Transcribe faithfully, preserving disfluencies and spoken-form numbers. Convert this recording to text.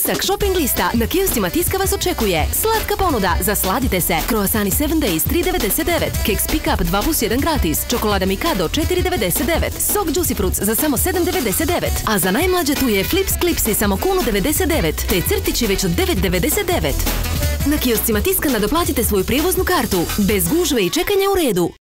Tisak shopping lista na kioscima Tiska vas očekuje. Slatka ponuda, zasladite se. Croissani sedam days tri devedeset devet, keks pick up dva plus jedan gratis, čokolada Mikado četiri devedeset devet, sok Juicy Fruits za samo sedam devedeset devet, a za najmlađe tu je Flips Clipsi samo kunu devedeset devet, te crtići već od devet devedeset devet. Na kioscima Tiska nadoplatite svoju prijevoznu kartu, bez gužve i čekanja u redu.